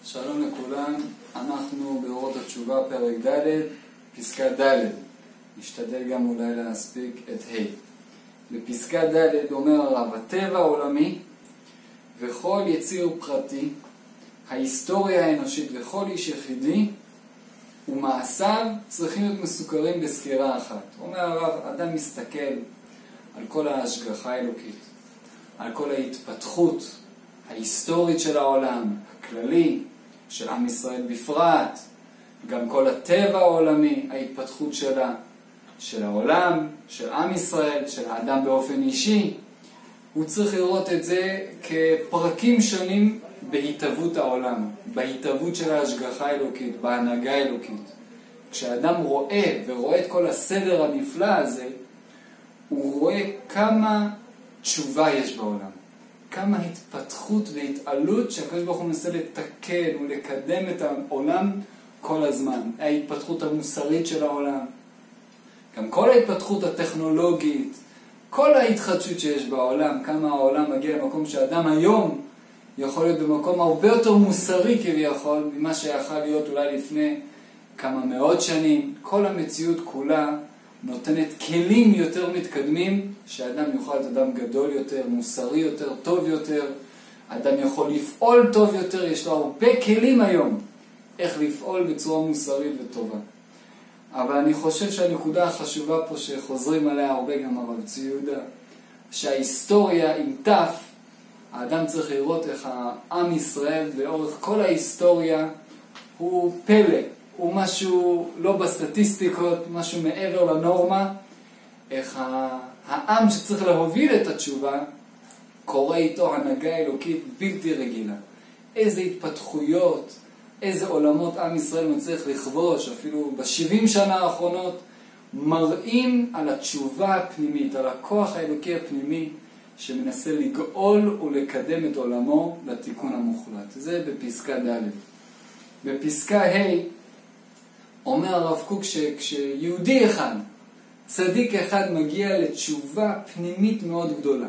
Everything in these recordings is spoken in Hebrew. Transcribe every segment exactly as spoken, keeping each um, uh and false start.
שלום לכולם, אנחנו באורות התשובה פרק ד' פסקה ד'. נשתדל גם אולי להספיק את ה'. בפסקה ד' אומר הרב, הטבע העולמי וכל יציר פרטי, ההיסטוריה האנושית וכל איש יחידי ומעשיו צריכים להיות מסוכרים בסקירה אחת. אומר הרב, אדם מסתכל על כל ההשגחה האלוקית, על כל ההתפתחות ההיסטורית של העולם, הכללי, של עם ישראל בפרט, גם כל הטבע העולמי, ההתפתחות שלה, של העולם, של עם ישראל, של האדם באופן אישי, הוא צריך לראות את זה כפרקים שונים בהתהוות העולם, בהתהוות של ההשגחה האלוקית, בהנהגה האלוקית. כשאדם רואה ורואה את כל הסדר הנפלא הזה, הוא רואה כמה תשובה יש בעולם. כמה התפתחות והתעלות שהקדוש ברוך הוא מנסה לתקן ולקדם את העולם כל הזמן. ההתפתחות המוסרית של העולם, גם כל ההתפתחות הטכנולוגית, כל ההתחדשות שיש בעולם, כמה העולם מגיע למקום שאדם היום יכול להיות במקום הרבה יותר מוסרי כביכול ממה שיכול להיות אולי לפני כמה מאות שנים. כל המציאות כולה נותנת כלים יותר מתקדמים שאדם יוכל להיות אדם גדול יותר, מוסרי יותר, טוב יותר. אדם יכול לפעול טוב יותר, יש לו הרבה כלים היום איך לפעול בצורה מוסרית וטובה. אבל אני חושב שהנקודה החשובה פה שחוזרים עליה הרבה גם הרב צבי יהודה, שההיסטוריה עם תף, האדם צריך לראות איך העם ישראל לאורך כל ההיסטוריה הוא פלא, הוא משהו לא בסטטיסטיקות, משהו מעבר לנורמה, איך העם שצריך להוביל את התשובה קורא איתו הנהגה אלוקית בלתי רגילה. איזה התפתחויות, איזה עולמות עם ישראל מצליח לכבוש, אפילו בשבעים שנה האחרונות, מראים על התשובה הפנימית, על הכוח האלוקי הפנימי שמנסה לגאול ולקדם את עולמו לתיקון המוחלט. זה בפסקה ד'. בפסקה ה' אומר הרב קוק שכשיהודי אחד, צדיק אחד מגיע לתשובה פנימית מאוד גדולה,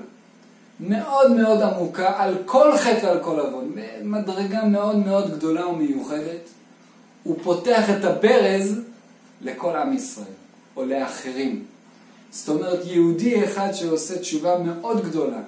מאוד מאוד עמוקה, על כל חטא ועל כל עוון, מדרגה מאוד מאוד גדולה ומיוחדת, הוא פותח את הברז לכל עם ישראל, או לאחרים. זאת אומרת, יהודי אחד שעושה תשובה מאוד גדולה,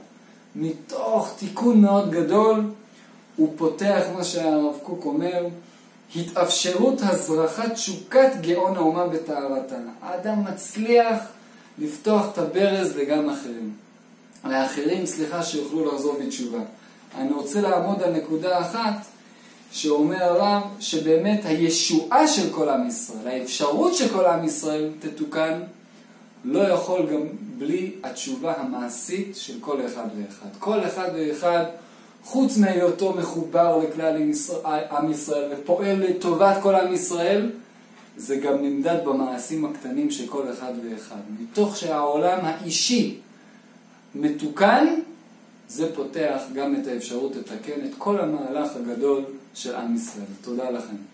מתוך תיקון מאוד גדול, הוא פותח מה שהרב קוק אומר, התאפשרות הזרחת שוקת גאון האומה בטהרתה. האדם מצליח לפתוח את הברז לגם אחרים. לאחרים, סליחה, שיוכלו לחזור בתשובה. אני רוצה לעמוד על נקודה אחת שאומר הרב שבאמת הישועה של כל עם ישראל, האפשרות של כל עם ישראל תתוקן, לא יכול גם בלי התשובה המעשית של כל אחד ואחד. כל אחד ואחד, חוץ מהיותו מחובר לכלל עם ישראל ופועל לטובת כל עם ישראל, זה גם נמדד במעשים הקטנים של כל אחד ואחד. מתוך שהעולם האישי מתוקן, זה פותח גם את האפשרות לתקן את כל המהלך הגדול של עם ישראל. תודה לכם.